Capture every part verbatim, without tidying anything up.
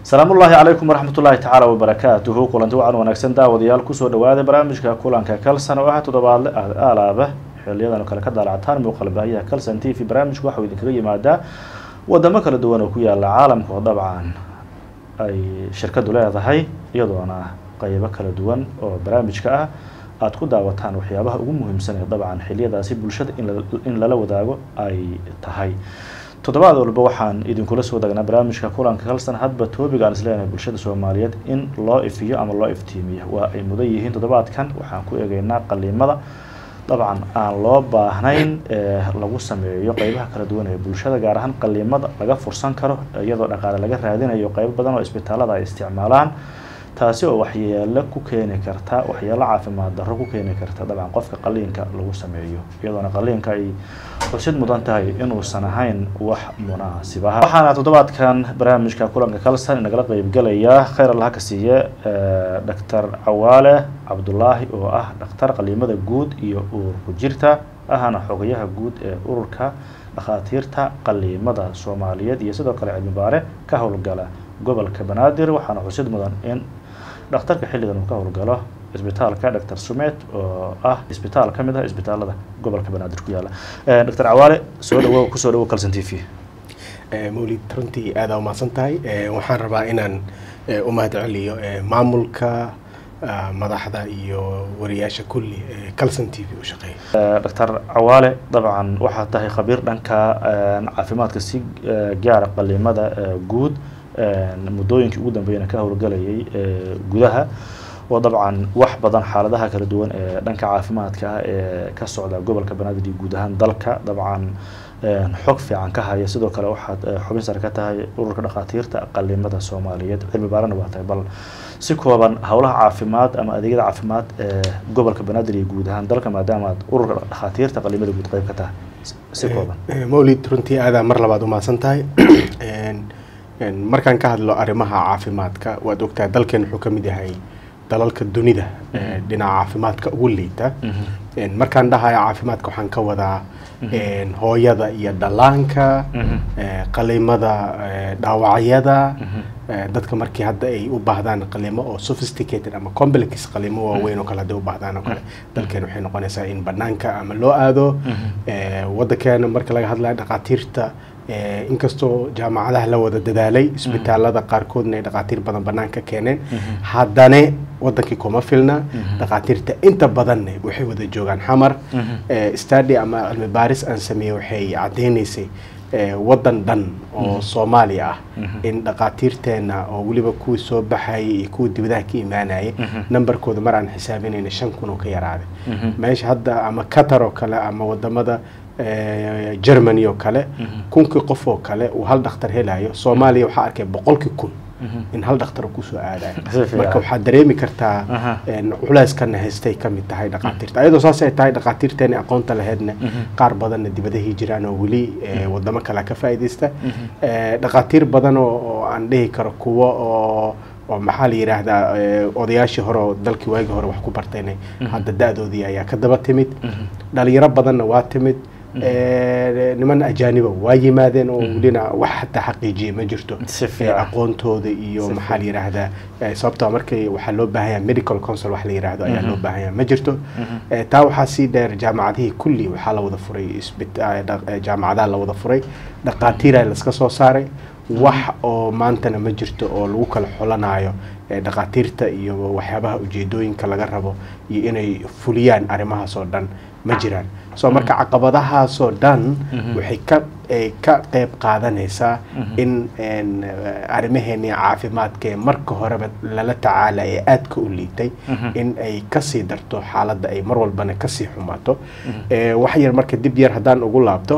السلام الله عليكم ورحمة الله تعالى وبركاته. كلنتي وعن ونكسن داوديال كسو دواده برامجka kulanka kalsan oo ah toddobaad alaaba xilliyadan kala ka daalactaan muuqaalbaaya kalsan T V barnaamijku waxa uu idinkaga yimaadaa wadamo kala duwan oo ku yaala caalamka oo dabcan ay shirkadu leedahay iyadoona qaybo kala duwan oo barnaamijka ah aad ku daawataan waxyaabaha ugu muhiimsan ee dabcan xilliyadaasi bulshada in lala wadaago ay tahay toddobaad walba waxaan idinkula soo dagnaa barnaamijka kulanka kalsan hadba topic aan isleenahay bulshada Soomaaliyeed in loo ifiyo ama loo iftiimiyo waa ay mudan yihiin toddobaadkan waxaan ku eegaynaa qaliimada dabcan aan loo baahnayn ee lagu sameeyo qaybaha kala duwan ee bulshada gaar ahaan qaliimada laga fursan karo iyadoo dhaqaale laga raadinayo qayb badan oo isbitaalada ay isticmaalaan taasi oo waxyeello ku keeni karta waxyeello caafimaad darro ku keeni karta dabcan qofka qaliinka lagu sameeyo iyadoona qaliinka ay xusid mudan tahay inuu san ahayn wax munaasib ah waxaana toddobaadkan barnaamijka kulanka kalsan inagala qayb galaya khayr Allah ka siiye Doctor Cawaale Cabdullaahi oo ah dhakhtar qaliimada guud iyo uur ku jirta ahana xogayaha guud ee ururka dhakhaatiirta qaliimada Soomaaliyeed iyo sidoo kale cilmi baare ka howlgala gobolka Banaadir waxaana xusid mudan in dhakhtarka xilligan uu ka howlgalo isbitaalka Doctor Sumet oo ah isbitaal kamid ah isbitaalada gobolka Banaadir ku yaala ee Doctor Cawaale soo dhawow ku soo dhawow Kalsan T V ee Mawlid runtii aad u maasantahay ee waxaan rabaa inaan u mahadceliyo maamulka madaxda iyo wariyaasha kulli ee Kalsan T V u shaqeeya Doctor Cawaale dabcan waxa tahay khabiir dhanka caafimaadka si gaar ah qaliimada guud muddooyinkii ugu dambeeyay ka howlgalayay gudaha oo dabcan wax badan xaaladaha kala duwan ee dhanka caafimaadka ee ka socda gobolka Banaadir iyo guud ahaan dalka dabcan xog fiican ka haya sidoo kale waxaad xubin sare ka tahay ururka dhakhaatiirta qaliimada Soomaaliyeed cilmi baarana waa tahay bal si kooban hawlaha caafimaad ama adeegyada caafimaad ee gobolka Banaadir iyo guud ahaan dalka maadaama aad ururka dhakhaatiirta qaliimada guud qayb ka tahay si kooban Mawlid runtii aad mar labaad u maasantahay markaan ka hadlo arrimaha caafimaadka waad ogtahay dalkeen wuxuu ka mid yahay dalalka dunida dhinaca caafimaadka ugu liita markaan dhahayo caafimaadka waxaan ka wadaa hooyada iyo dhalaanka qaliimada dhaawacyada dadka markii hadda ay u baahdaan qaliimo oo sophisticated ama complex qaliimo waaweyn oo kala u baahdaan oo kale dalkeen waxay noqonaysaa in banaanka ama loo aado waddankeena marka laga hadlayo dhakhaatiirta inkastoo jaamacadaha la wada dadaalay isbitaalada qaarkoodna ay dhakhaatiir badan banaanka keeneen haddana wadankii kuma filna dhakhaatiirta inta badan waxay wada joogaan xamar study ama cilmi baaris aan sameeyay waxay cadeynaysay wadan dhan oo Soomaali ah in dhakhaatiirteena oo waliba kuwa soo baxay iyo kuwa dibadaha ka imaanayay numberkooda mar aan xisaabinayna shan kun oo ka yaraaday meesha hadda ama Qatar oo kale ama wadamada Germany oo kale kunkii qof oo kale uu hal dhakhtar helayo Soomaaliya waxa arkay boqolkii kun in hal dhakhtar ku soo aadayo marka waxa dareemi kartaa in culayskana haystay kamid tahay dhakhaatiirta ayadoo saas ay tahay dhakhaatiirteena aqoonta lahaydna qaar badan dibadaha jiraan oo wali wadamo kale ka faa'iideysta dhakhaatiir badan oo aan dhihi karo kuwa oo oo maxaa la yiraahdaa odayaashii hore oo dalkii waagi hore wax ku bartayna hadda da'doodii ayaa ka daba timid dhalinyaro badanna waa timid niman ajaaniba waa yimaadeen oo wlina wax xataa xaqiijiye ma jirto aqoontooda iyo maxaa la yiraahdaa sababtoo markay waxa loo baahan medical council wax la yiraahdo ayaa loo baahan ma jirto taa waxa si dheer jaamacadihii kulli waxa la wada furay isbitaal jaamacadaha la wada furay dhakhaatiir la iska soo saaray wax oo maantana ma jirto oo lagu kala xulanayo dhakhaatiirta iyo waxyaabaha ujeedooyinka laga rabo iyo inay fuliyaan arrimahaas oo dhan ma jiraan soo marka caqabadahaas oo dhan waxay ka ka qayb qaadanaysaa in arrimaheena caafimaadka marka horeba lala tacaala ee aad ka u liitay in ay ka sii darto xaaladda ay mar walbana ka sii xumaato wax yar marka dib yar haddaan ugu laabto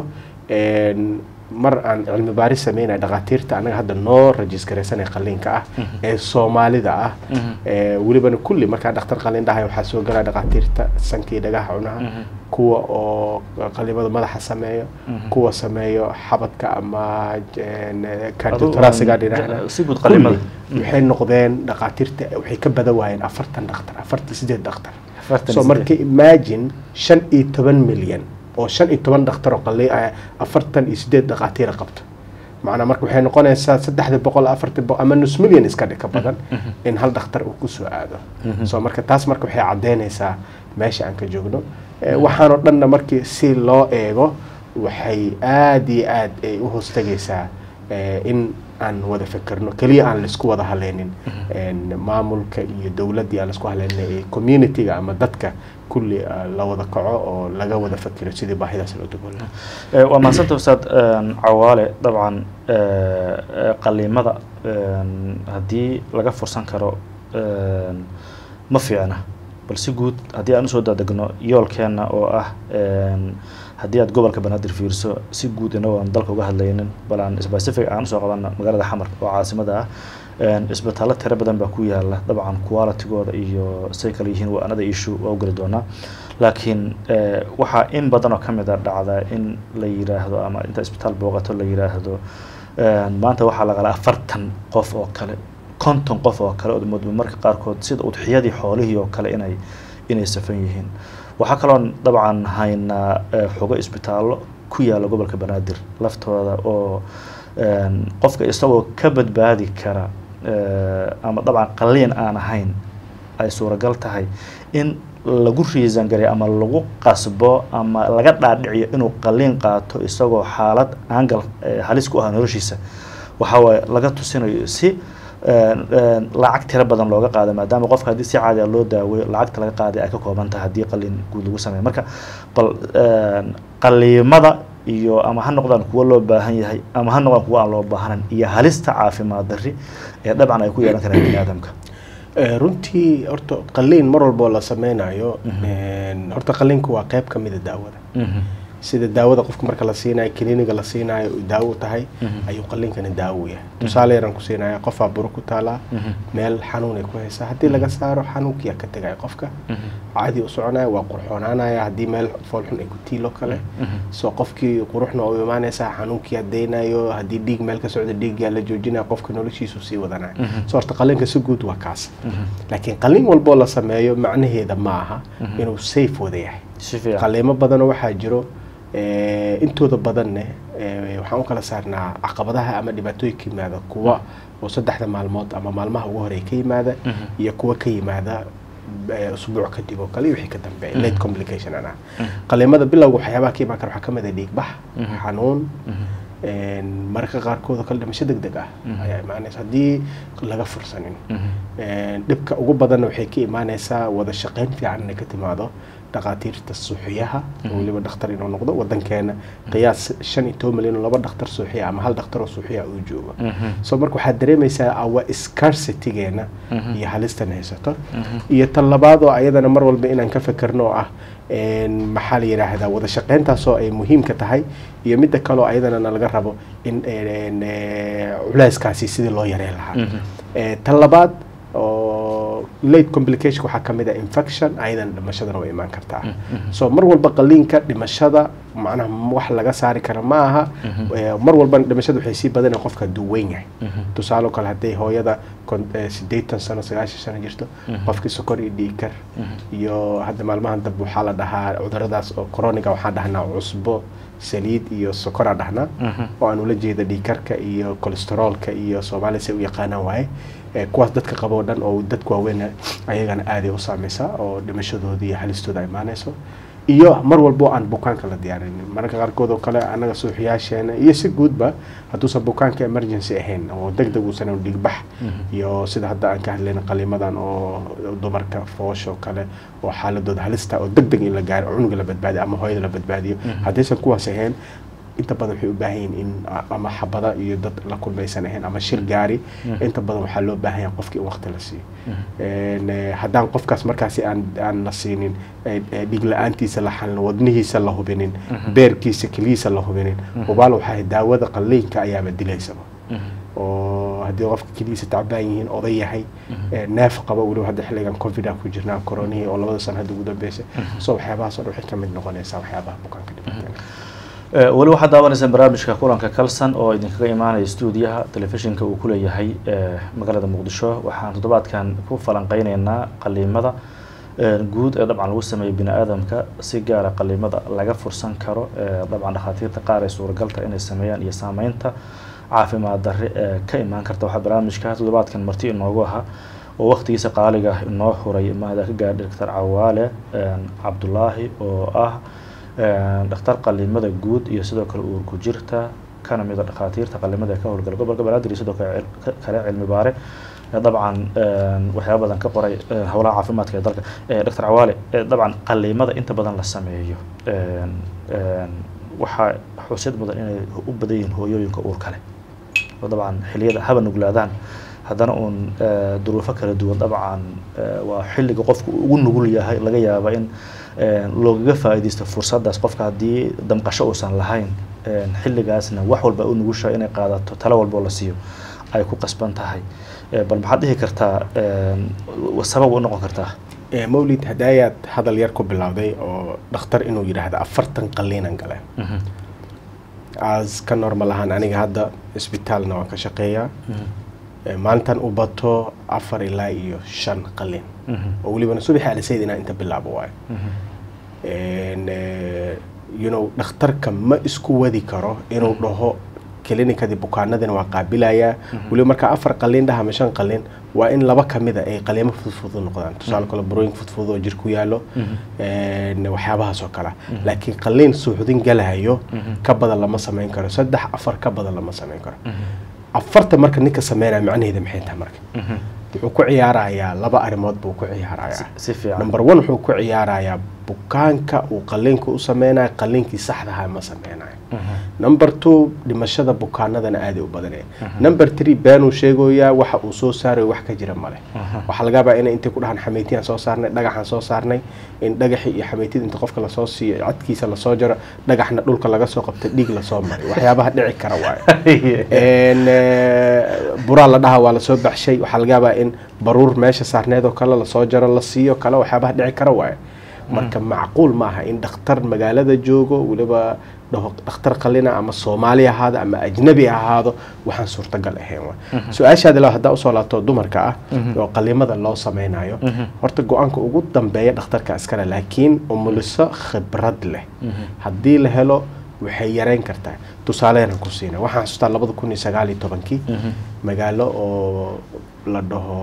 mar aan cilmi baaris sameynay dhakhaatiirta anaga hadda noo registeraysan qaliinka ah ee Soomaalida ah ee waliba kulli marka dhakhtar qaliin dhahay waxa soo galay dhakhaatiirta sankii dhagaha cunaha kuwa oo qaliimada madaxa sameeyo kuwa sameeyo xabadka ama cardiothoraciga dhinaca si guud qaliimada waxay noqdeen dhakhaatiirta waxay ka badan waayeen afartan dhakhtar afartan iyo siddeed dhakhtar soo marka imagine shan iyo toban milyan oo shan iyo toban dhakhtar oo qalay afartan iyo siddeed dhakhaatiir qabto macna marka waxay noqonaysaa saddex boqol afartan ama nus milyan iska dhig ka badan in hal dhakhtar uu ku soo aado soo marka taas marka waxay cadeynaysaa meesha aan ka joogno waxaan oo dhanna markii si loo eego waxay aad iyo aad ay u hoostagaysaa in aan wada fikirno kaliya aan la isku wada haleynin maamulka iyo dawladda aan la isku haleynin community-ga ama dadka kulli la wada kaco oo laga wada fikiro sidii baahidaas loo daboolo waa maasanta ustaad cawaale dabcan qaliimada haddii laga fursan karo ma fiicna bal si guud haddii aan usoo daadegno yoolkeena oo ah haddii aad gobolka banaadir fiirso si guud inagoo aan dalka uga hadlaynin bal aan specific aan usoo qabana magaalada xamar oo caasimada ah isbitaallo tiro badan baa ku yaala dabcan qualitygooda iyo say kale yihiin waa another issue waa u geli doonaa laakiin waxaa in badan oo ka mid a dhacda in la yiraahdo ama inta isbitaal booqato la yiraahdo maanta waxaa lagala afartan qof oo kale konton qof oo kale oo marka qaarkood sida udxiyadii xoolihii oo kale inay inay safan yihiin waxaa kaloon dabcan haynaa xogo isbitaallo ku yaala gobolka banaadir laftooda oo qofka isagoo ka badbaadi kara ama dabcan qaliin aan ahayn ay suuragal tahay in lagu riisan garay ama lagu qasbo ama laga dhaadhiciyo inuu qaliin qaato isagoo xaalad aangal halis ku ah noloshiisa waxa waaye laga tusinayo si lacag tiro badan looga qaado maadaama qofka haddii si caadi ah loo daaweeyo lacagta laga qaaday ay ka kooban tahay haddii qaliin guud lagu sameeyo marka bal qaliimada iyo ama ha noqdaan kuwa loo baahan yahay ama ha noqdaan kuwa aan loo baahnayn iyo halista caafimaad darri ee dabcan ay ku yeelan karaan bini aadamka runtii horta qaliin mar walba la sameynayo horta qaliinku waa qayb ka mid ah daawada sida daawada qofka marka la siinayo kliniga la siinayo daawo tahay ayuu qaliinkana daawo yahay tusaale yaran ku siinayo qof aburo ku taala meel xanuun ay ku haysaa hadii laga saaro xanuunkiya ka tagay qofka caadi u soconayo waa qurxoonaanaya hadii meel fool xun ay ku tiilo kale soo qofkii quruxna oo imaanaysa xanuunkiya deynayo hadii dhiig meel ka socdo dhiigga la joojinayo qofka noloshiisu sii wadanayo soo horta qaliinka si guud waa kaas laakiin qaliin walbo la sameeyo macnaheeda ma aha inuu safe wada yahay qaliimo badan waxaa jiro intooda badanne waxaan u kala saarnaa caqabadaha ama dhibaatooyinka yimaada kuwa oo saddexda maalmood ama maalmaha ugu horey ka yimaada iyo kuwa ka yimaada usbuuc kadib oo kale wixii ka dambeeya late complication ana qaliimada bilowga waxyaabaha ka imaan kara waxaa ka mid ah dhiig bax xanuun marka qaarkood oo kale dhimasho degdeg ah ayaa imaanaysa haddii laga fursanin dhibka ugu badanna waxay ka imaanaysaa wada shaqayn fiican inay ka timaado dhaqaatiirta suuxiyaha waliba dhakhtar inuu noqdo wadankeena qiyaas shan iyo toban milyan oo laba dhakhtar suuxiya ama hal dhakhtar oo suuxiya uu joogo soo marka waxaad dareemaysaa awa scarcity-geena iyo halistan haysato iyo tan labaad oo ayadana mar walba inaan ka fikirno oo ah maxaa la yiraahdaa wada shaqayntaasoo ay muhiimka tahay iyo midda kale oo ayadana laga rabo in culayskaasi sidii loo yareyn lahaa tan labaad oo late complication waxaa ka mid ah infection ayadan dhimashadana way imaan kartaa soo mar walba qaliinka dhimashada macnaha wax laga saari kara ma aha mar walba dhimashada waxay sii badan qofka duweyn yahay tusaale kale haday hooyada sideetan sano sagaashan sano jirto qofkii sokor iyo dhiigkar iyo hadda maalmahan dab waxaa la dhahaa cuduradaas oo coroniga waxaa dhahnaa cusbo saliid iyo sokora dhahnaa oo aan ula jeeda dhiigkarka iyo kolestaroolka iyo Soomaaliya si u yaqaanaan waaye kuwaas dadka qabo dhan oo dadku waaweyn ayagana aad ay u saameysaa oo dhimashadooda iyo halistooda ay imaanayso iyo mar walba aan bukaanka la diyaarin marka qaarkood oo kale anaga suuxiyaasheena iyo si guudba haduusan bukaanka emergency ahayn oo degdeg uusan u dhigbax iyo sida hadda aan ka hadlayna qaliimadan oo dumarka foosho kale oo xaaladooda halista oo degdeg in la gaaro cunuga la badbaadiyo ama hooyada la badbaadiyo haddaysan kuwaas ahayn inta badan waxay u baahan yihiin in ama xabada iyo dad la kulmaysan ahayn ama shir gaari inta badan waxaa loo baahan yahay qofkii in waqti la siiyo haddaan qofkaas markaasi aan aan la siinin dhiig la-aantiisa la xalin wadnihiisa la hubinin beerkiisa keliyiisa la hubinin hubaal waxaa daawada qaliinka ayaaba dilaysaba oo haddii qofka keliyiisa tacbaan yihiin oday yahay neef qaba weliba hadda xilligan covid aan ku jirnaa koronihii oo labada sano hadda ugu dambeysay soo waxyaabahaas oo dhan waxay ka mid noqonaysaa waxyaabaha bukaanka dhibaateena weli waxaad daawanaysaa barnaamijka kulanka kalsan oo idinkaga imaanaya stuudiyaha telefishinka uu ku leeyahay magaalada muqdisho waxaan toddobaadkan ku falanqeynaynaa qaliimada guud ee dabcan lagu sameeyo bini aadamka si gaara qaliimada laga fursan karo dabcan dhakhaatiirta qaar ay suuragalta inay sameeyaan iyo saameynta caafimaad darre ka imaan karta waxaa barnaamijka toddobaadkan marti inoogu ahaa oo waqtigiisa qaaliga ah inoo huray mahada ka gaadhay Doctor Cawaale Cabdullaahi oo ah dhakhtar qaliimada guud iyo sidoo kale uur ku jirta kana mid ah dhakhaatiirta qaliimada ka howlgala gobolka Banaadir sidoo kale cilmi baare طبعا waxyaabo badan ka qoray hawlaha caafimaadka ee dalka Doctor Cawaale طبعا qaliimada inta badan la sameeyo waxa xusid mudan inay u badan yihiin hooyooyinka uur kale طبعا xilliyada haba nuglaadaan haddana uun duruufo kala duwan dabcan waa xilliga qofku ugu nugul yahay laga yaabo in looga faa'iideysto fursadaas qofka haddii damqasho uusan lahayn xilligaasna wax walba uu nugushaa inay qaadato talo walba la siiyo ay ku qasban tahay bal maxaad dhihi kartaa sabab u noqon kartaa mawlid hadaayad hadal yar ku bilowday oo dhakhtar inuu yiraahdo afartan qaliinan gale as ka normal ahaan aniga hadda isbitaalna waan ka shaqeeyaa maalintan u bato afar ilaa iyo shan qaliin oo weliba subax aan sayid inaan inta bilaabo waayo you know dhakhtarka ma isku wadi karo inuu dhaho klinikada bukaanadana waa qaabilaya wali marka afar qaliin dhaha ma shan qaliin waa in laba kamida ay qaliimo fudud noqdaan tusaale kale burooyin fudud oo jirku yaalo ee waxyaabaha soo kala laakiin qaliin suuxdin galahayo ka badan lama sameyn karo saddex afar ka badan lama sameyn karo afarta marka ninka sameynaa macnaheedu maxay tahay marka wuxuu ku ciyaarayaa laba arimood buu ku ciyaarayaa si fiican number one wuxuu ku ciyaarayaa bukaanka uu qaliinka u sameynaa qaliinkii saxda ah ma sameynayo number two dhimashada bukaanadana aad u badanay number three baanu sheegoyaa waxa uu soo saaray wax ka jira male waxa laga yaabaa in inta ku dhahan xameetiyaan soo saarnay dhagaxan soo saarnay in dhagaxi iyo xameetida inta qofka la soo siiyo cadkiisa la soo jaro dhagaxna dhulka laga soo qabtay dhiig la soo maray waxyaabaha dhici kara waaye een buraa la dhaha waa la soo baxshay waxa laga yaabaa in baruur meesha saarneed oo kale la soo jaro la siiyo kale waxyaabaha dhici kara waaye marka macquul ma aha in dhakhtar magaalada joogo waliba dhakhtar qalina ama Soomaali ahaado ama ajnabi ahaado waxaan suurtagal ahayn waa su'aashaada la hadaa u soo laabto dumarka ah oo qaliimada loo sameynayo horta go'aanka ugu dambeeya dhakhtarka askara laakiin umuliso khibrad leh hadii la helo waxay yareyn kartaa tusaaleena ku siina waxaan xasuustaa laba kun iyo sagaal iyo toban magaalo oo la dhaho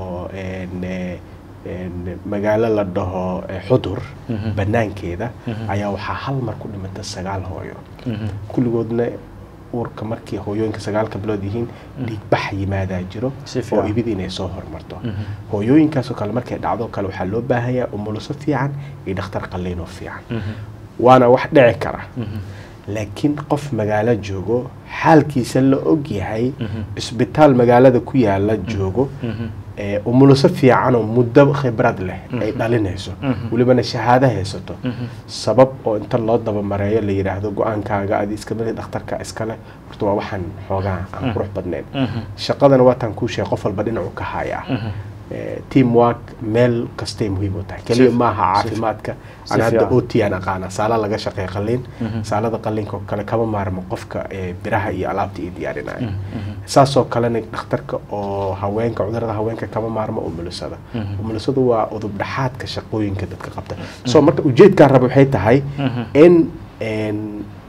een magaalo la dhaho Xudur banaankeeda ayaa waxa hal mar ku dhimatay sagaal hooyo kulligoodna uurka markii hooyooyinka sagaal ka bilood yihiin dhiig bax yimaada jiro oo ibid inay soo hormarto hooyooyinkaas oo kale markay dhacdo kale waxa loo baahayaa umuliso fiican iyo dhakhtar qaliin oo fiican waana wax dhici kara laakiin qof magaalo joogo xaalkiisa la og yahay isbitaal magaalada ku yaala joogo ee umuliso fiican oo muddo khibrad leh ay dhalinayso waliba shahaado haysato sabab oo inta loo daba mareeyo la yiraahdo go'aankaaga aad iska mid dhakhtarka iska leh horta waa waxan xoogaa aan qurux badneed shaqadana waa tan ku sheeg qof walba dhinac ka haya teamwork meel kastay muhiim u tahay kaliya ma aha caafimaadka ana hadda O T ana qaana saala laga shaqeeyo qaliin saalada qaliinka kale kama maarmo qofka biraha iyo alaabta iyo diyaarinaya saasoo kale dhakhtarka oo haweenka cudurada haweenka kama maarmo umulisada umulisadu waa udub dhaxaadka shaqooyinka dadka qabta soo marka ujeedka rabo waxay tahay in in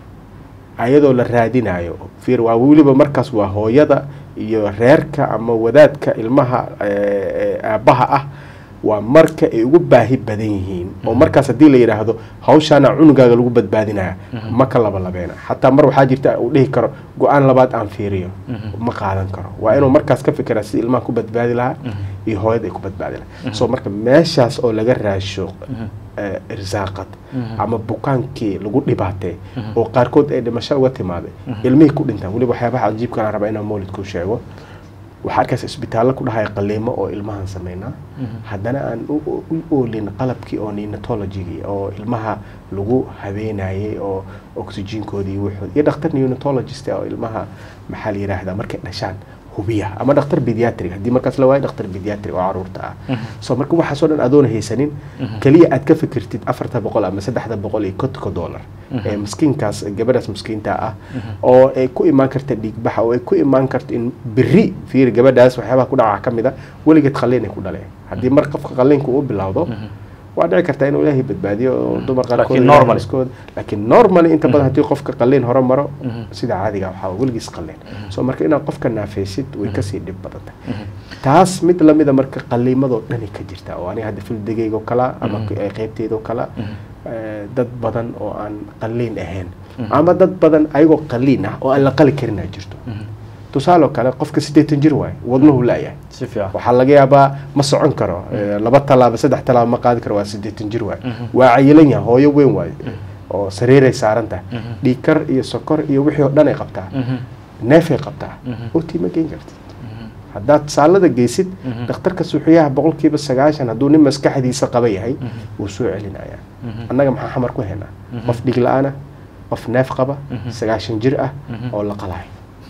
ayadoo la raadinayo fiir waa waliba markaas waa hooyada iyo reerka ama wadaadka ilmaha aabaha ah waa marka ay ugu baahi badan yihiin oo markaas hadii la yiraahdo hawshaana cunugaaga lagu badbaadinaya ma ka laba labeena hatta mar waxa jirta uu dhihi karo go'aan labaad aan fiiriyo ma qaadan karo waa inuu markaas ka fikira si ilmaha ku badbaadi lahaa iyo hooyada ay ku badbaadi lahaa soo marka meeshaas oo laga raasho irsaaqad ama bukaankii lagu dhibaatay oo qaarkood ay dhimasho uga timaaday ilmihii ku dhintaan waliba waxyaabaha cajiibka aan rabaa inaan mawlid ku sheego waxa arkaas isbitaal ku dhahay qaliimo oo ilmahan sameeyna hadana aan u oolin qalabkii oo neonatology oo ilmaha lagu habeenayay oo oxygen-koodii wuxuu iyo dhakhtar neonatologist oo ilmaha maxaa la yiraahdaa markay dhashaan hubiya ama dhakhtar pediatric hadii markaas la waayo dhakhtar pediatric oo caruurta ah soo marka waxa soo dhan adoon haysanin kaliya aad ka fikirtid afar boqol ama saddex boqol iyo konton dollar ee miskiinkaas gabadhaas miskiinta ah oo ay ku imaan karta dhiig baxa oo ay ku imaan karto in biri fiir gabadhaas waxyaabaha ku dhaca kamida waligeed qaliin ay ku dhaleen hadii mar qofka qaliinku uu bilowdo waa dhici kartaa inuu ilaahay badbaadiyo dumar qaarkood normal iskood laakiin normal inta badan hadii qofka qalliin hore maro sida caadiga waxa weligiis qalliin soo marka inaan qofka naafaysid way ka sii dhib badan taas mid la mid ah marka qalliimado dhani ka jirta oo aniga hadda fildigayga kala ama qaybteedo kala dad badan oo aan qalliin ahayn ama dad badan ayagoo qalliin ah oo aan la qali karin jirto tusaale kale qofka sideetan jir waay wadnuhu laayahay si fiican waxa laga yaabaa ma socon karo laba talaabo saddex talaabo ma qaadi karo waa sideetan jir waay waa cayilan yahay hooyo weyn waay oo sariiray saaran tahay dhiikar iyo sokor iyo wixii oo dhan ay qabtaa neefay qabtaa oo tiima geyn kartid haddaad saalada geysid dhakhtarka suuxiyaha boqolkiiba sagaashan hadduu nin maskaxdiisa qaba yahay wuu soo celinayaa annaga maxaa xamar ku haynaa qof dhig la-aana qof neef qaba sagaashan jir ah oo la qalahay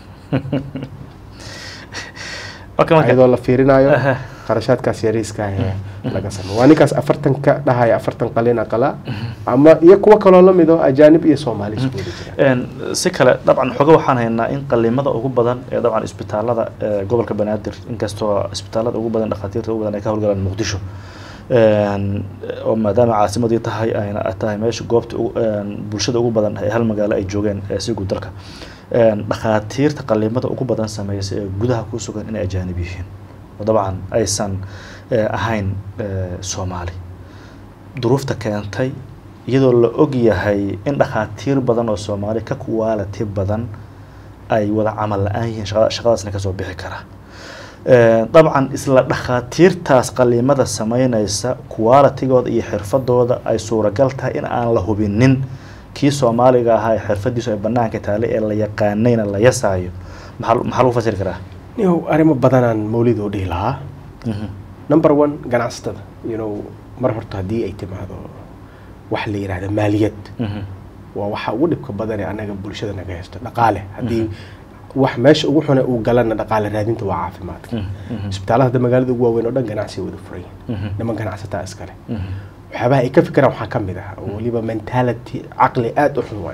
ayadoo la fiirinayo qarashaadkaas yariiska ah laga sameeyo waa ninkaas afartan ka dhahaya afartan qalina qala ama iyo kuwa kaloo la mid ah ajaanib iyo Soomaali isku jira een si kale dabcan xogo waxaan haynaa in qalimada ugu badan ee dabcan isbitaalada gobolka Banaadir inkastoo isbitaalada ugu badan dhaqaatiirta ugu badan ay ka howlgalaan Muqdisho een oo maadaama caasimadii tahay ayna tahay meesha goobta bulshada ugu badan ee hal magaalo ay joogeen si guud dalka een dhaqaatiirta qalimada ugu badan sameeyay ee gudaha ku sugan in ay ajaanib yihiin dabcan aysan ahayn Soomaali duruufta keentay iyadoo la og yahay in dhaqaatiir badan oo Soomaali ka quality badan ay wada amal la'aan yihiin shaqadaasna ka soo bixi kara dabcan isla dhaqaatiirtaas qalimada sameynaysa quality-gooda iyo xirfadooda ay suuragal tahay in aan la hubinin kii Soomaaliga ahaa xirfadiisu ay banaanka taale ee la yaqaanayna la yasaayo maxaa maxaa lagu fasiri karaa iyo arimo badanaan mawlid oo dhigi lahaa number one ganacsatada you know mar horta haddii ay timaado wax la yiraahdo maaliyad waa waxa ugu dhibka badan ee anaga bulshada naga haysto dhaqaale haddii wax meesha ugu xun uu galana dhaqaale raadinta waa caafimaadka isbitaalada magaalada ugu waaweyn oo dhan ganacsi wada furay niman ganacsataa iskale waxyaabaha ay ka fikiraan waxaa ka mid ah oo waliba mentality caqli aad u xun waay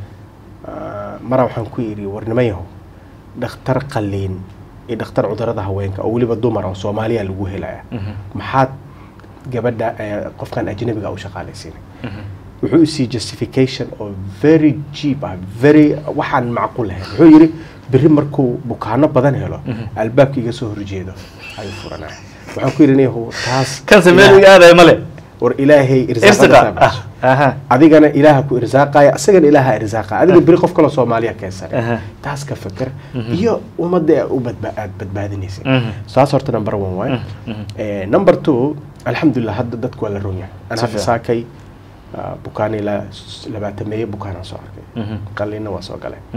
mara waxaan ku yidhi warnimayahow dhakhtar qalliin iyo dhakhtar cudurada haweenka oo waliba dumar oo Soomaaliya lagu helaya maxaad gabadha qofkan ajnabiga u shaqaalaysiinay wuxuu isii justification oo very cheap ah very waxaan macquul ah wuxuu yiri biri markuu bukaano badan helo albaabkiga soo horjeedo ay furanaa waxaan ku yiri inuu taas kan sameeyay aaday male war ilaahay irsaaqada aha adigana ilaaha ku irsaaqaya asagana ilaaha irsaaqaa adiga biri qof kale Soomaaliya ka saaray taas ka fikir iyo umada u badbaad badbaadinaysa saas horta number one way ee number two alxamdulillah hadda dadku wala runyaa ana hadda saakay bukaani la labaatameeyo bukaana soo arkay qalliina waa soo galay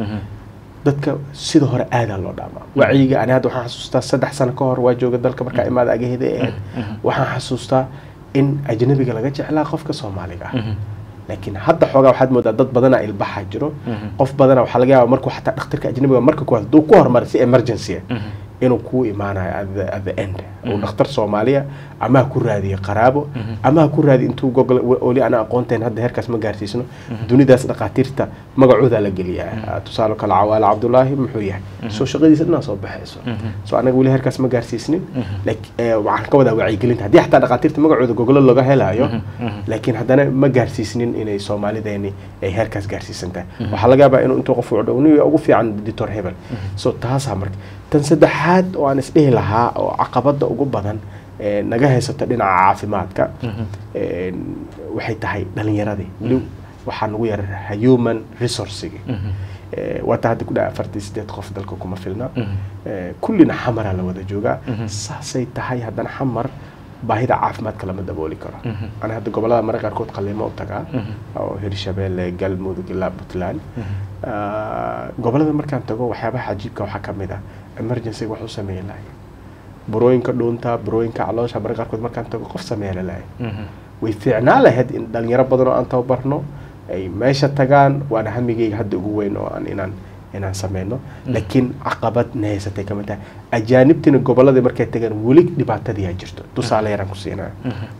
dadka sida hore aad loo dhaamaa waciga ana hadda waxaan xasuustaa saddex sano ka hor waa jooga dalka marka imaada agaheeda ee waxaan xasuustaa in ajnabiga laga jeclaa qofka Soomaaliga ah laakiin hadda xoogaa waxaad moodaa dad badan ay ilbaxa jiro qof badan waxa laga yaabaa markuu xataa dhakhtarka ajnabiga marka ku haduu ku hormar si emergency inuu ku imaanayo at the end oo dhakhtar Soomaaliya ama ku raadiyo qaraabo ama ku raadi intuu google oo ana aqoonteen hadda heerkaas ma gaarsiisno dunidaas dhaqaatiirta magacooda la geliyaa tusaale kala Cawaale Cabdullaahi muxuu yahay soo shaqadiisa dhanaa soo baxayso soo anaga wali heerkaas ma gaarsiisnin laakiin waxaan ka wada wacyigelinta haddii xataa dhaqaatiirta magacooda google laga helayo laakiin haddana ma gaarsiisnin inay Soomaalideeni ay heerkaas gaarsiisantahay waxa laga yaabaa inuu intuu qof u dhawniyo ugu fiican doctor Hebel soo taas marka tan saddexaad oo aan isdhihi lahaa oo caqabada ugu badan ee naga haysato dhinaca caafimaadka ee waxay tahay dhalinyaradii wali waxaan ugu yar human resource-ga ee wata hadda ku dhaaf afartan iyo siddeed qof dalka kuma filna ee kullina xamara la wada jooga saasay tahay haddana xamar baahida caafimaadka lama dabooli karo ana hadda gobolada marka qaarkood qalliimo u tagaa oo Hirshabeelle Galmudug ilaa Puntland gobolada markaan tago waxyaabaha cajiibka waxa ka mid ah emergency wax u sameeyay lahay burooyinka dhuunta burooyinka caloosha marka qaarkood markaan tago qof sameeyay lahay way fiicnaa lahayd in dhalinyaro badan oo aan tababarno ay meesha tagaan waana hamigayga hadda ugu weyn oo aan inaan inaan sameeyno laakiin caqabad neeysatay kama tahay ajaanibtina gobolada markay tagaan wali dhibaatadii ay jirto tusaale yaraan ku siinaa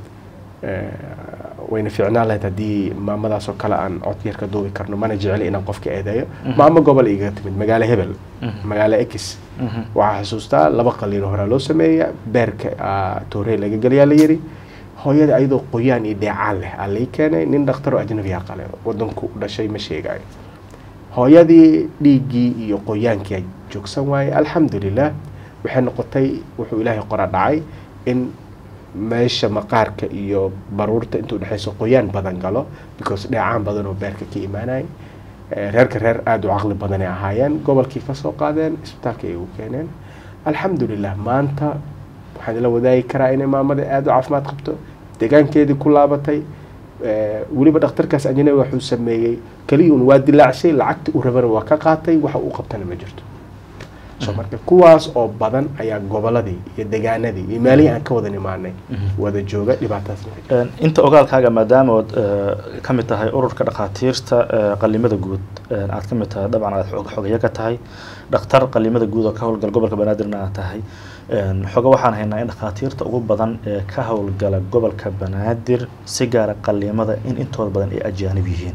ee wayna fiicnaa lahayd haddii maamadaas oo kale aan cod yar ka duubi karno mana jecel inaan qofka eedayo maamo gobol iga timid magaalo Hebel magaalo X waxaa xasuustaa laba qalliin hore loo sameeyay beerka toorey laga galiyaa la yiri hooyada ayadoo qoyaan iyo dheecaan leh alay keenay nin dhakhtar oo ajnabi ah qale wadanku u dhashay ma sheegayo hooyadii dhiiggii iyo qoyaankii ay joogsan waayey alxamdulilah waxay noqotay wuxuu ilaahay qora dhacay in meesha maqaarka iyo baruurta intuu dhexayso qoyaan badan galo because dheecaan badan oo beerka ka imaanay reerka reer aada u caqli badan ay ahaayeen gobolkii ka soo qaadeen isbitaalka ay ugu keeneen alxamdulilah maanta waxaan la wadaagi karaa inay maamada aada u caafimaad qabto deegaankeedii ku laabatay weliba dhakhtarkaas ajnabi wuxuu sameeyey kaliya un waa dilaacshay lacagta uu rabana waa ka qaatay waxa uu qabtana ma jirto soo marka kuwaas oo badan ayaa goboladii iyo deegaanadii iyo meelihii aan ka wada nimaanay wada jooga dhibaatadaas inta ogaalkaaga maadaama ood ka mid tahay ururka dhakhaatiirta qalimada guud aad ka mid tahay dabcan aad xogeyo ka tahay dhakhtar qalimada guud oo ka howlgala gobolka banaadirna aad tahay xoga waxaan haynaa in dhakhaatiirta ugu badan ee ka howlgala gobolka banaadir si gaara qalimada in intooda badan ay ajaanib yihiin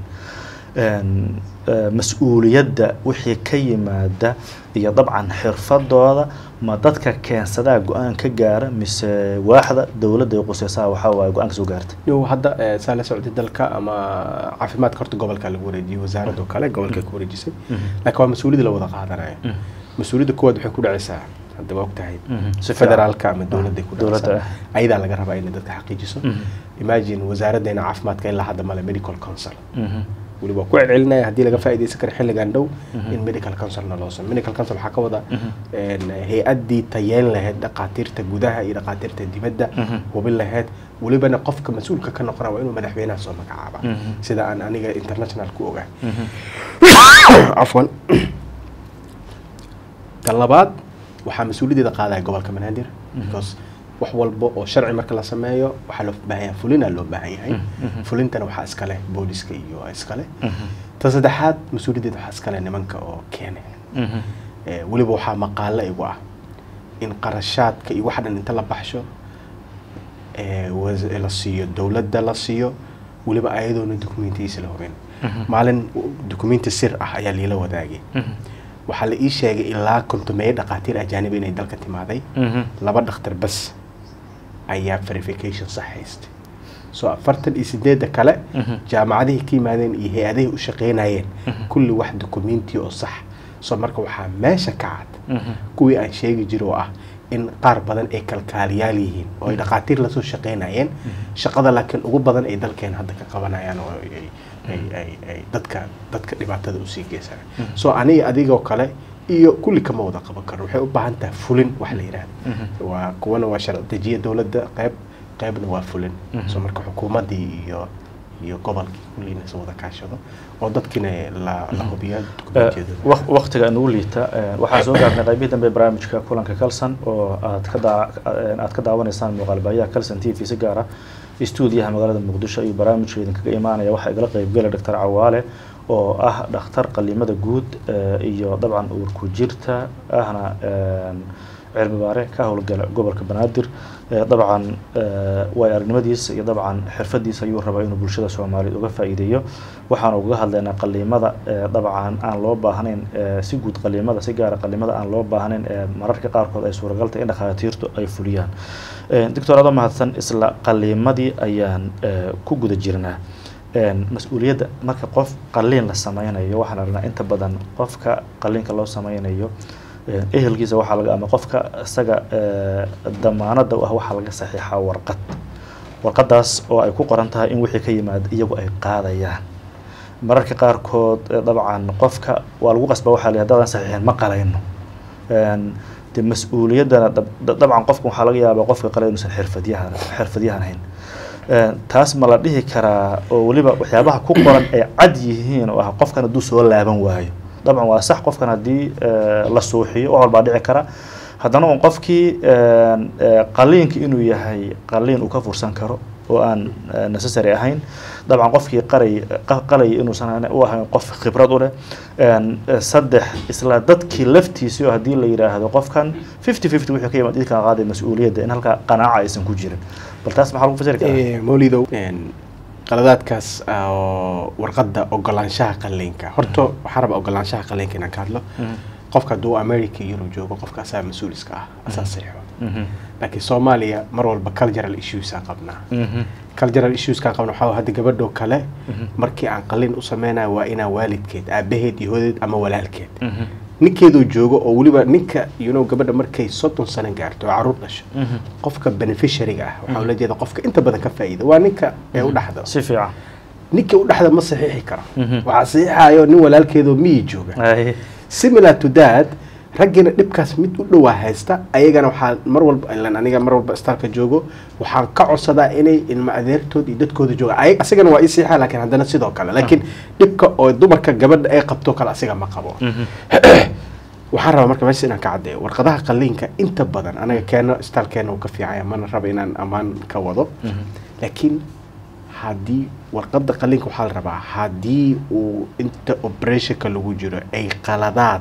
mas-uuliyadda wixii ka yimaada iyo dabcan xirfadooda ma dadka keensadaa go-aan ka gaara mise waaxda dowladda ay quseysaa waxaa waaye go-aan ka soo gaartay yow hadda saa la socday dalka ama caafimaadka horta gobolka lagu wareejiyey wasaaradda oo kale gobolka ku wareejisay laakiin waa mas-uuliyadda la wada qaadanayo mas-uuliyadda kuwaad waxay ku dhacaysaa hadda waa ogtahay federaalka ama dowladda ku dhacaysaa ayadaa laga rabaa inay dadka xaqiijiso imagine wasaaraddeena caafimaadka ilaa hadda male medical council weli waa ku celcelinaya haddii laga faa'iidaysan karo xilligan dhow in medical councilna loo sameeyo medical council waxaa ka wada hay-addii tayeyn lahayd dhakhaatiirta gudaha iyo dhakhaatiirta dibadda hubin lahayd welibana qofka mas-uulka ka noqona waa inuu madaxweynaha soo magacaaba sida aan aniga international ku ogahay cafwan tan labaad waxaa mas-uuliyaddeeda qaadaya gobolka banaadir because wax walba oo sharci marka la sameeyo waxaa loo baahan yahay fulina loo baahan yahay fulintana waxaa iska leh booliska iyo iska leh ta saddexaad mas-uuliyaddeeda waxaa iska leh nimanka oo keenay weliba waxaa maqaalo igu ah in qarashaadka iyo waxa dhan inta la baxsho la siiyo dowladda la siiyo weliba ayadoona dokumentigiisa la hubin maalin dokumenti sir ah ayaa liila wadaagay waxaa la ii sheegay ilaa kontomeeyo dhakhaatiir ajaanibi inay dalka timaaday laba dhakhtar bas ayaa verification sax haystay soo afartan iyo sideedda kale jaamacadihii ka yimaadeen iyo hay-adihii u shaqeynayeen kulli wax dokumenti oo sax soo marka waxaa meesha ka cad kuwii aan sheegi jiro oo ah in qaar badan ay kalkaaliyaal yihiin oo ay dhakhaatiir lasoo shaqeynayeen shaqada laakiin ugu badan ay dalkeena hadda ka qabanayaan oo ay dadka dadka dhibaatada usii geysanay soo aniga adigoo kale iyo kulli kama wada qaban karo waxay u baahan tahay fulin wax la yidhaahdo waa kuwana waa sharci dejiya dowladda qayb qaybna waa fulin soo marka xukuumaddii iyo iyo gobolkii kulliina soo wada kaashado oo dadkiina la la hubiyo dokumentiyada waqtiga anugu liita waxaa soo gaarnay qaybihii dambe barnaamijka kulanka kalsan oo aad ka daa aad ka daawanaysaan muuqaalbaahiyaha kalsan t v si gaar ah stuudiyaha magaalada muqdisho iyo barnaamijka idinkaga imaanaya waxaa igala qaybgala doctor cawaale oo ah dhakhtar qalimada guud iyo dabcan uurku jirta ahna cilmi baare ka howlgala gobolka banaadir dabcan way aragnimadiisa iyo dabcan xirfadiisa ayuu rabaa inuu bulshada Soomaaliyeed uga faa'iideeyo waxaan uga hadlaynaa qalimada dabcan aan loo baahnayn si guud qalimada si gaar ah qalimada aan loo baahnayn mararka qaarkood ay suuragal tahay in dhakhaatiirtu ay fuliyaan doctor Ado mahadsan isla qalimadii ayaan ku guda jirnaa mas-uuliyadda marka qof qaliin la sameynayo waxaan aragnaa inta badan qofka qaliinka loo sameynayo ehelkiisa waxaa laga ama qofka isaga damaanada ah waxaa laga saxiixaa warqad warqadaas oo ay ku qoran tahay in wixii ka yimaado iyagu ay qaadayaan mararka qaarkood dabcan qofka waa lagu qasbaa waxaa la yidhahdaa saxiixin ma qalayno de mas-uuliyaddana dabcan qofka waxaa laga yaabaa qofka qale inuusan xirfadyahan xirfadyahan ahayn taas ma la dhihi karaa oo weliba waxyaabaha ku qoran ay cad yihiin oo ah qofkan hadduu soo laaban waayo dabcan waa sax qofkan haddii la suuxiyo wax walbaa dhici kara haddana un qofkii qaliinka inuu yahay qaliin uu ka fursan karo oo aan necessary ahayn dabcan qofkii qaray qalay inuusan u ahayn qof khibrad u leh saddex isla dadkii laftiisii oo haddii la yidhaahdo qofkan fifty fifty wixii ka yimaad idinkaan qaaday mas-uuliyadda in halkaa qanaaca aysan ku jirin bal taas maxaa lagu fasiri karaa mawlidow qaladaadkaas oo warqadda ogolaanshaha qaliinka horta waxaa raba ogolaanshaha qaliinka inaan ka hadlo qofka hadduu America iyo Yurub joogo qofka asaa mas-uul iska ah asaa saxiixo laakiin Soomaaliya mar walba cultural issues aan qabnaa cultural issues ka qabno waxa hadda gabadho kale markii aan qalin u sameynaa waa ina waalidkeed aabaheed iyo hooyadeed ama walaalkeed ninkeedu joogo oo waliba ninka you know gabadha markay soddon sano gaarto caruur dhasho qofka beneficiary ah waxa la jeedaa qofka inta badan ka faa'iido waa ninka ee u dhaxda si fiican ninka u dhaxda ma saxiixi karo waxa saxiixayo nin walaalkeedu mii jooga similar to that ragina dhibkaas mid u dhow haysta ayagana waxa mar walba ilaan aniga mar walba istarka joogo waxaan ka codsadaa inay ilma adeertood iyo dadkooda jooga ay asagana waa isiixa laakiin haddana sidoo kale laakiin dhibka oo dumarka gabadha ay qabto kale asiga ma qabo waxaan rabaa marka meesha inaan ka caddeeyo warqadaha qalliinka inta badan anaga keeno istalkeena uu ka fiicaya mana raba inaan ammaan ka wado laakiin haddii warqada qalliinka waxaa la rabaa haddii uu inta operationka lagu jiro ay qaladaad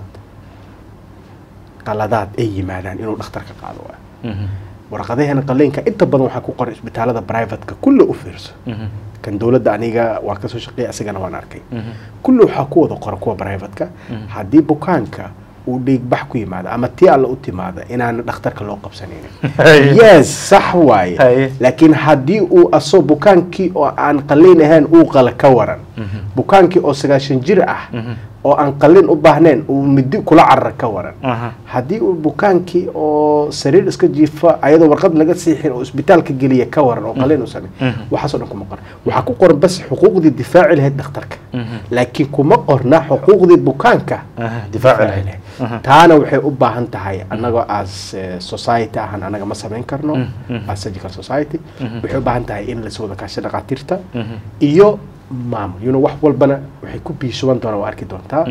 qaladaad ay yimaadaan inuu dhakhtarka qaado waa warqadaheena qalliinka inta badan waxaa ku qoran isbitaalada private-ka kulli u fiirso kan dowladda aniga waa ka soo shaqeeyay asagana waan arkay kulli waxaa ku wada qoran kuwa private-ka haddii bukaanka uu dhiigbax ku yimaado ama tii alla u timaado inaan dhakhtarka loo qabsanaynin yes sax waaye laakiin haddii uu asoo bukaankii oo aan qalliin ahayn uu qala ka waran bukaankii oo sagaashan jir ah oo aan qalliin u baahnayn uu midi kula carar ka waran haddii uu bukaankii oo sariir iska jiifa ayadoo warqad laga siixin oo isbitaalka geliya ka waran oo qalliin u sameey waxaas oo dhan kuma qoran waxaa ku qoran bas xuquuqdii difaaci lahayd dhakhtarka laakiin kuma qorna xuquuqdii bukaanka difaaci lahayd taana waxay u baahan tahay anagoo as society ahaan anaga ma samayn karno as surgical society waxay u baahan tahay in la soo wada kaasho dhaqaatiirta iyo maamul you know wax walbana waxay ku biishuban doonaa waa arki doontaa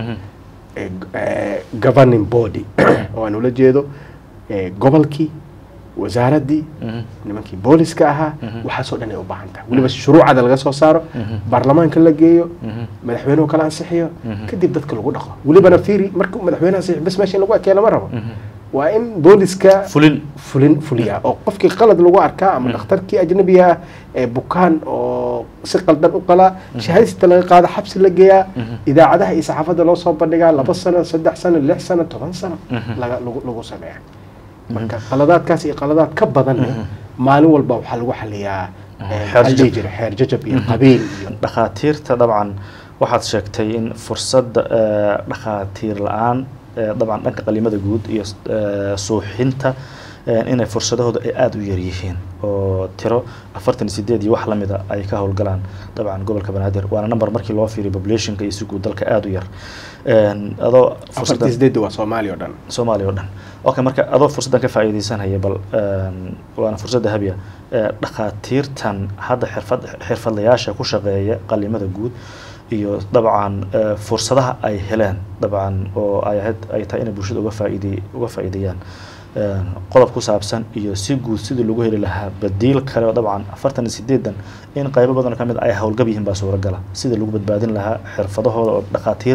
governing body oo aan ula jeedo gobolkii wasaaradii nimankii booliska ahaa waxaasoo dhan ay u baahan tahay weliba shuruucada laga soo saaro baarlamaanka la geeyo madaxweynuhu kala ansixiyo kadib dadka lagu dhaqo welibana fiiri markuu madaxweynaha ansixiyo bas meesha lagu ekeyo lama rabo waa in booliska fulin fulin fuliya oo qofkii qalad lagu arkaa ama dhakhtarkii ajnabiga ee bukaan oo si qaldan u qala shahaadista laga qaado xabsi la geeyaa idaacadaha iyo saxaafadda loo soo bandhigaa laba sano saddex sano lix sano toban sano laga lagu sameeyaa marka qaladaadkaas iyo qaladaad ka badan maalin walba waxaa lagu xaliyaa xeer jajab iyo qabiil iyo dhakhaatiirta dabcan waxaad sheegtay in fursad dhakhaatiir la-aan dabcan dhanka qalimada guud iyo suuxinta inay fursadahooda ay aada u yaryihiin oo tiro afartan iyo sideed iyo wax la mida ay ka howlgalaan dabcan gobolka banaadir waana number markii loo fiiriyo populationka iyo si guud dalka aada u yar adoo afartan iyo sideed waa Soomaaliya oo dhan Soomaaliya oo dhan okay marka adoo fursadan ka faa'iideysanaya bal waana fursad dahabiya dhakhaatiirtan hadda xirfad xirfadlayaasha ku shaqeeya qalimada guud iyo dabcan fursadaha ay heleen dabcan oo ay ahayd ay tahay inay bulshada uga faa'iiday uga faa'iideeyaan qodob ku saabsan iyo si guud sidii lagu heli lahaa badiil kale oo dabcan afartan iyo sideedan in qaybo badan ka mid ay howlgab yihiin baa suuragala sidii lagu badbaadin lahaa xirfadahooda oo dhakhaatiir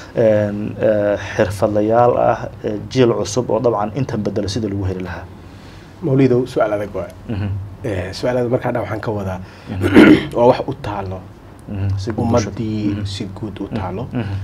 xirfadlayaal ah jiil cusub oo dabcan intan bedelo sidii lagu heli lahaa mawlidow su'aal adag waa su'aalaad markaa dhan waxaan ka wadaa waa wax u taalo ummadii si guud u taalo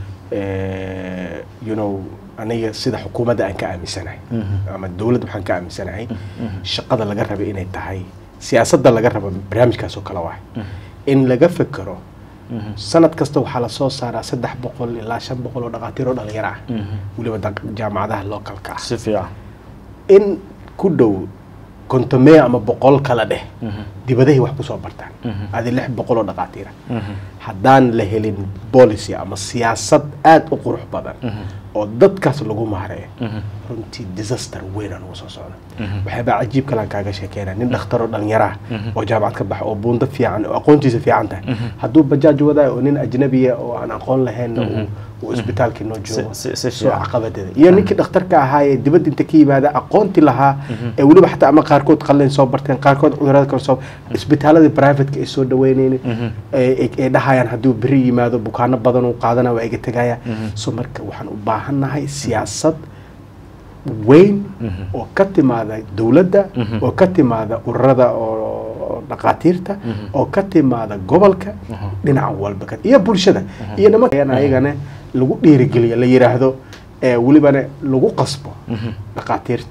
you know aniga sida xukuumadda aan ka aaminsanahay ama dawladda waxaan ka aaminsanahay shaqada laga rabo inay tahay siyaasadda laga rabo barnaamijkaas oo kale waay in laga fekero sanad kasta waxaa la soo saaraa saddex boqol ilaa shan boqol oo dhakhaatiir oo dhalinyaro ah weliba jaamacadaha localka ah si fiican in ku dhow kontomee ama boqol kala dheh dibadahay wax ku soo bartaan adi lix boqol oo dhakhaatiira haddaan la helin policy ama siyaasad aada u qurux badan oo dadkaas lagu maareeyo runtii disaster weyn aan ugu soo socda waxaabaa cajiib kalaan kaaga sheekeynaa nin dhakhtar oo dhalinyaro ah oo jaamacad ka baxa oo buundo fiican oo aqoontiisa fiican tahay hadduu bajaaj wadaayo oo nin ajnabiya oo aan aqoon lahayn uu isbitaalkii noo joogo soo caqabadeeda iyo ninkii dhakhtarka ahaa ee dibadda inta ka yimaada aqoonti lahaa ee weliba xataa ama qaarkood qalliin soo barteen qaarkood cudurada kale soo isbitaaladii private-ka ay soo dhaweynayeen ay dhahayaan hadduu beri yimaado bukaano badan uu qaadana waa iga tegaya so marka waxaan u baahannahay siyaasad weyn oo ka timaada dawladda oo ka timaada ururada oo dhakhaatiirta oo ka timaada gobolka dhinaca walba iyo bulshada iyo nimanka ayagana lagu dhiirigeliyo la yiraahdo welibana lagu qasbo dhakhaatiirta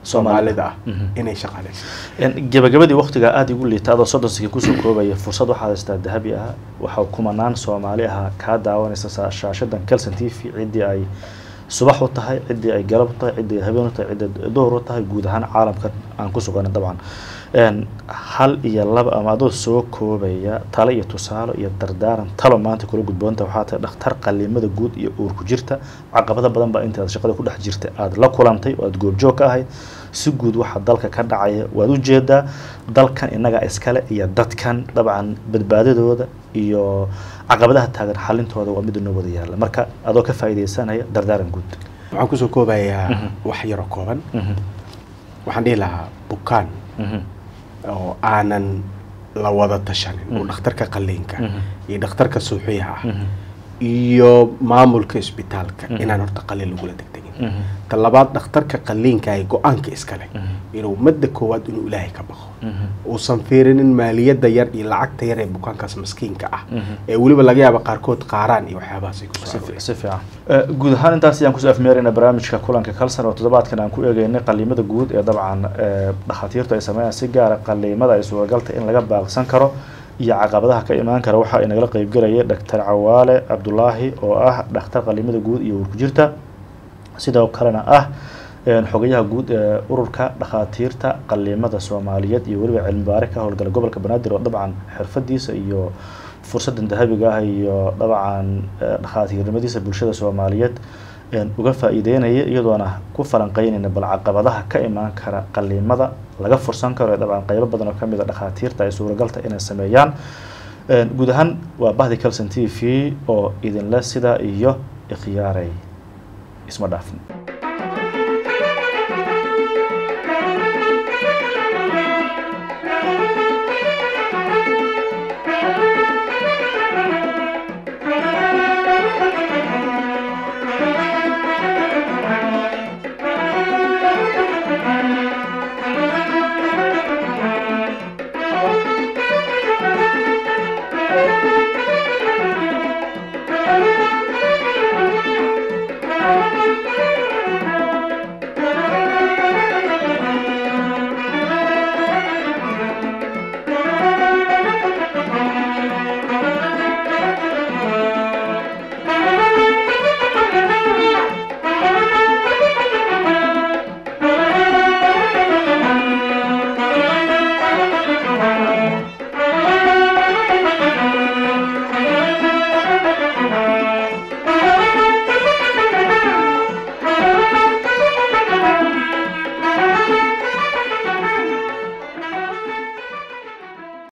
soomaalida ah inay shaqaaleyso gabagabadii waqtiga aad igu liita adoo soddon sano kusoo koobaya fursad waxaad haystaa dahabi ah waxa kumanaan Soomaali ah ka daawanaysa shaashadan Kalsan T V cidii ay subax u tahay cidii ay galab tahay cidii habeen u tahay cidii door u tahay guud ahaan caalamka aan ku sugan dabcan een hal iyo laba ama adoo soo koobaya talo iyo tusaalo iyo dardaaran talo maanta kula gudboonta waxa tahay dhakhtar qaliimada guud iyo uur ku jirta caqabada badan baa inta shaqada ku dhex jirta aad la kulantay oo aad goobjoog ka ahayd si guud waxa dalka ka dhacaya waad u jeedaa dalkan inaga iskale iyo dadkan dabcan badbaadadooda iyo caqabadaha taagan xalintooda waa mid noo wada yaala marka adoo ka faa'iideysanaya dardaaran guud waxaan ku soo koobayaa wax yar oo kooban waxaan dhihi lahaa bukaan oo aanan la wada tashanin oo dhakhtarka qaliinka iyo dhakhtarka suuxiyaha iyo maamulka isbitaalka inaan horta qaliin lagu la degdegin talabaad dhakhtarka qaliinka ay go'aanka iska leh inuu madda koowaad inuu ilaahay ka baqo uusan fiirinin maaliyadda yar iyo lacagta yar ee bukaankaas maskiinka ah ee waliba laga yaabo qaarkood qaaraan iyo waxyaabahaas ay ku soo si fiican guud ahaan intaas ayaan ku soo afmeerina barnaamijka kulanka Kalsan oo toddobaadkan aan ku eegaynay qaliimada guud ee dabcan dhakhaatiirtu ay sameeyaan si gaar ah qaliimada ay suuragalta in laga baaqsan karo iyo caqabadaha ka imaan kara waxa inaga qayb galaya Dr. Cawaale Cabdullaahi oo ah dhakhtar qaliimada guud iyo uur ku jirta sidoo kalena ah xogayaha guud ee ururka dhakhaatiirta qaliimada Soomaaliyeed iyo waliba cilmi baaris ka howlgala gobolka Banaadir oo dabcan xirfadiisa iyo fursadan dahabiga ah iyo dabcan dhakhaatiirnimadiisa bulshada Soomaaliyeed uga faa'iideynaya iyadoona ku falanqeynayna bal caqabadaha ka imaan kara qaliimada laga fursan karo dabcan qaybo badan oo kamid ah dhakhaatiirta ay suuragalta inay sameeyaan guud ahaan waa bahdi Kalsan T V oo idin la sida iyo ikhtiyaaray isma dhaafin